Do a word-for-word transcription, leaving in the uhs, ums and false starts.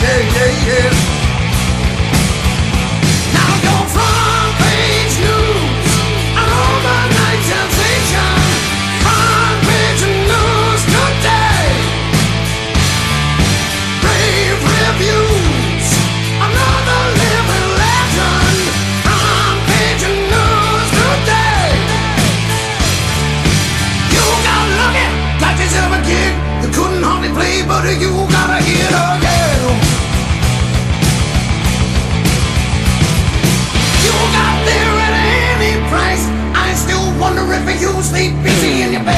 yeah, yeah, yeah. Now your front page news and overnight sensation. Front page news today. Rave reviews, another living legend. Front page news today. You got lucky, got yourself a gig. You couldn't hardly play, but you gotta hit again. You got there at any price. I still wonder if you sleep busy in your bed.